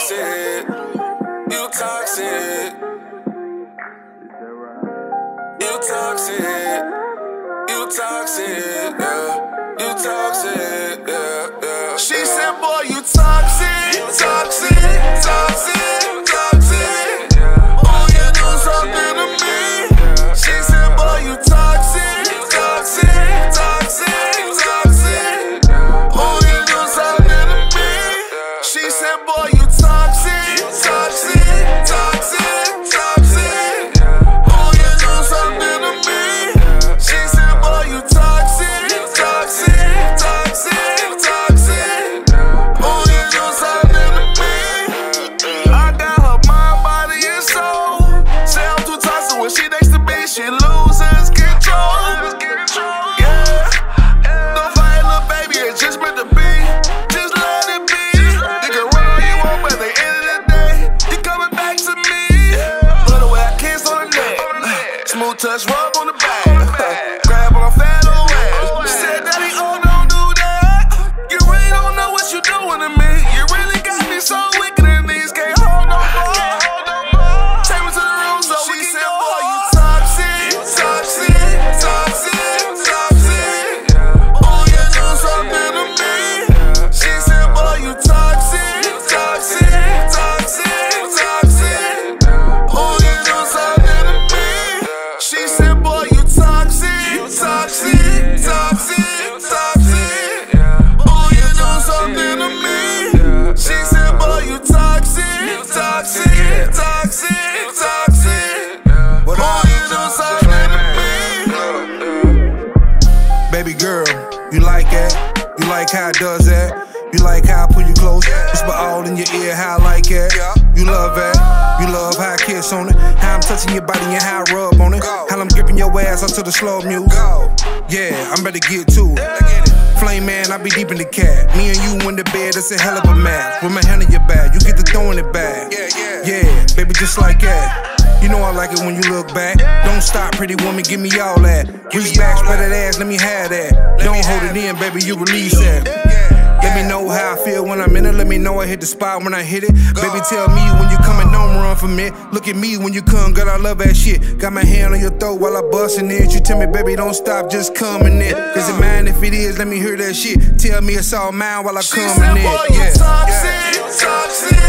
toxic. You toxic. You toxic. You toxic. Yeah. You toxic. Yeah, yeah. She said, boy, you toxic. You Toxic. Toxic. Toxic. Oh, you do something to me. She said, boy, you toxic. Toxic. Toxic. Toxic. Oh, you do something to me. She said, boy, you toxic. Toxic. Toxic. Toxic. Oh, you do something to me. She said, boy, you toxic. Toxic. Toxic. Toxic. Oh, you do something to me. I got her mind, body, and soul. Say I'm too toxic when she next to me, she loses control. Yeah, don't fight, little baby, it's just meant to be. Just let it be. You can run all you want, but at the end of the day, you coming back to me. Love the way I kiss on the neck, smooth touch, rub on the back, grab on her fat old ass. Said, Daddy, oh, don't do that. You really don't know what you doing to me. You really got me so wicked in these, can't hold no more. Take me to the room so we can go. Boy, you toxic, toxic, toxic, toxic. Oh, you do something to me. She said, boy, you toxic, toxic, toxic, toxic. Oh, you do something to me. She said, boy, you toxic, toxic, toxic, toxic. Oh, you do something to me. She said, boy, you toxic, toxic, toxic, toxic. Oh, you do something to me. Baby girl, you like that? You like how it does that? You like how I pull you close, whisper all in your ear how I like that? You love that? You love how I kiss on it, how I'm touching your body and how I rub on it, how I'm gripping your ass onto the slow music. Yeah, I'm ready to get to it. Flame man, I be deep in the cat. Me and you in the bed, that's a hell of a match. With my hand in your bag, you get to throwing it back. Yeah, baby, just like that. You know I like it when you look back. Don't stop, pretty woman, give me all that. Reach back, spread that ass, let me have that. Don't hold it in, baby, you release that. Let me know how I feel when I'm in it. Let me know I hit the spot when I hit it. Baby, tell me when you coming, don't run from me. Look at me when you come, girl, I love that shit. Got my hand on your throat while I bustin' it. You tell me, baby, don't stop, just coming in. Is it mine? If it is, let me hear that shit. Tell me it's all mine while I come in. Boy, you toxic, toxic.